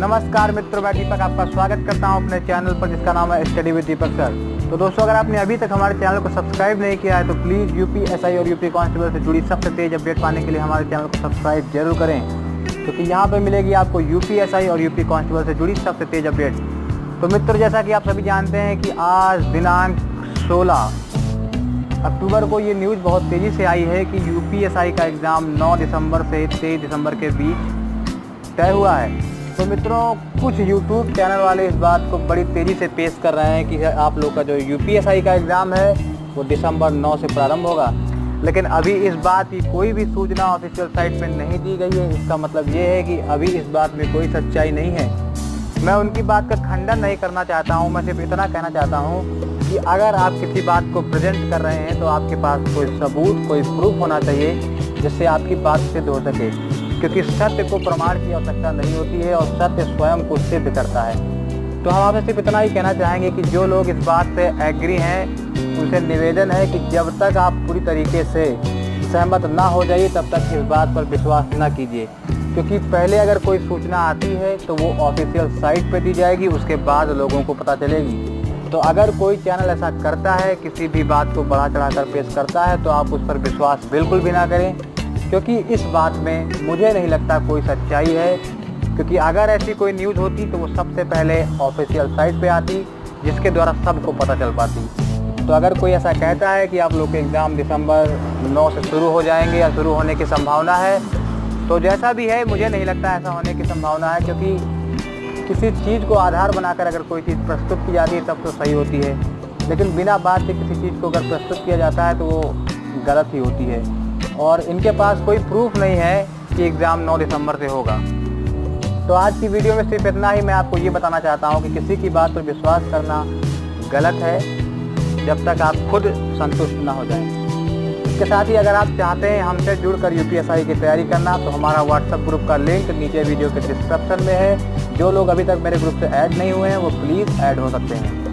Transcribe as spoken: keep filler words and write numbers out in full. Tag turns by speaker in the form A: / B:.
A: नमस्कार मित्रों, मैं दीपक आपका स्वागत करता हूं अपने चैनल पर जिसका नाम है स्टडी विद दीपक सर। तो दोस्तों, अगर आपने अभी तक हमारे चैनल को सब्सक्राइब नहीं किया है तो प्लीज़ यूपीएसआई और यूपी कांस्टेबल से जुड़ी सबसे तेज़ अपडेट पाने के लिए हमारे चैनल को सब्सक्राइब जरूर करें, क्योंकि यहाँ पर मिलेगी आपको यूपीएसआई और यूपी कांस्टेबल से जुड़ी सबसे तेज़ अपडेट। तो मित्रों, जैसा कि आप सभी जानते हैं कि आज दिनांक सोलह अक्टूबर को ये न्यूज़ बहुत तेज़ी से आई है कि यूपीएसआई का एग्ज़ाम नौ दिसंबर से तेईस दिसंबर के बीच तय हुआ है। तो मित्रों, कुछ यूट्यूब चैनल वाले इस बात को बड़ी तेज़ी से पेश कर रहे हैं कि आप लोग का जो यूपीएसआई का एग्ज़ाम है वो दिसंबर नौ से प्रारंभ होगा, लेकिन अभी इस बात की कोई भी सूचना ऑफिशियल साइट पर नहीं दी गई है। इसका मतलब ये है कि अभी इस बात में कोई सच्चाई नहीं है। मैं उनकी बात का खंडन नहीं करना चाहता हूँ, मैं सिर्फ इतना कहना चाहता हूँ कि अगर आप किसी बात को प्रेजेंट कर रहे हैं तो आपके पास कोई सबूत, कोई प्रूफ होना चाहिए जिससे आपकी बात सिद्ध हो सके, क्योंकि सत्य को प्रमाण की आवश्यकता नहीं होती है और सत्य स्वयं को सिद्ध करता है। तो हम आपसे सिर्फ इतना ही कहना चाहेंगे कि जो लोग इस बात से एग्री हैं उनसे निवेदन है कि जब तक आप पूरी तरीके से सहमत ना हो जाइए तब तक इस बात पर विश्वास ना कीजिए, क्योंकि पहले अगर कोई सूचना आती है तो वो ऑफिशियल साइट पर दी जाएगी, उसके बाद लोगों को पता चलेगी। तो अगर कोई चैनल ऐसा करता है, किसी भी बात को बढ़ा चढ़ाकर पेश करता है, तो आप उस पर विश्वास बिल्कुल भी ना करें, क्योंकि इस बात में मुझे नहीं लगता कोई सच्चाई है। क्योंकि अगर ऐसी कोई न्यूज़ होती तो वो सबसे पहले ऑफिशियल साइट पे आती, जिसके द्वारा सबको पता चल पाती। तो अगर कोई ऐसा कहता है कि आप लोग के एग्ज़ाम दिसंबर नौ से शुरू हो जाएंगे या शुरू होने की संभावना है, तो जैसा भी है मुझे नहीं लगता ऐसा होने की संभावना है, क्योंकि किसी चीज़ को आधार बनाकर अगर कोई चीज़ प्रस्तुत की जाती है तब तो सही होती है, लेकिन बिना बात के किसी चीज़ को अगर प्रस्तुत किया जाता है तो वो गलत ही होती है। और इनके पास कोई प्रूफ नहीं है कि एग्ज़ाम नौ दिसंबर से होगा। तो आज की वीडियो में सिर्फ इतना ही मैं आपको ये बताना चाहता हूँ कि किसी की बात पर विश्वास करना गलत है जब तक आप खुद संतुष्ट ना हो जाएं। इसके साथ ही अगर आप चाहते हैं हमसे जुड़कर यूपीएसआई की तैयारी करना, तो हमारा व्हाट्सएप ग्रुप का लिंक नीचे वीडियो के डिस्क्रिप्शन में है। जो लोग अभी तक मेरे ग्रुप से ऐड नहीं हुए हैं वो प्लीज़ ऐड हो सकते हैं।